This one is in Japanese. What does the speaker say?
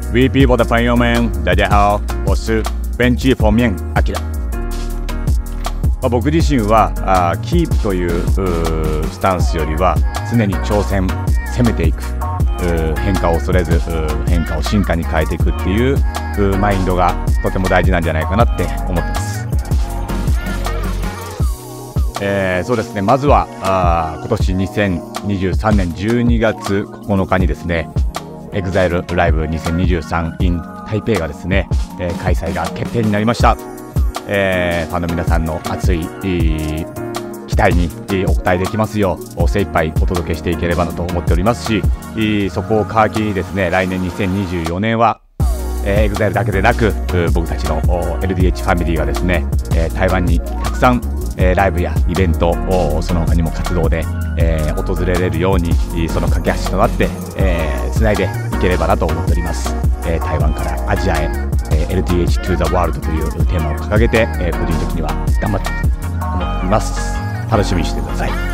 VP 的朋友们，大家好，我是ベンチフォーミンアキラ。僕自身はキープというスタンスよりは常に挑戦、攻めていく、変化を恐れず変化を進化に変えていくっていうマインドがとても大事なんじゃないかなって思ってます。そうですね、まずは今年2023年12月9日にですね、EXILE LIVE 2023 in 台北がですね、開催が決定になりました。ファンの皆さんの熱い期待にお応えできますよう精一杯お届けしていければなと思っておりますし、そこを皮切りにですね、来年2024年はEXILE だけでなく僕たちの LDH ファミリーがですね、台湾にたくさんライブやイベントをその他にも活動で訪れれるようにその架け橋となってつないでいければなと思っております。台湾からアジアへLDH to the world というテーマを掲げて個人的には頑張って思っています。楽しみにしてください。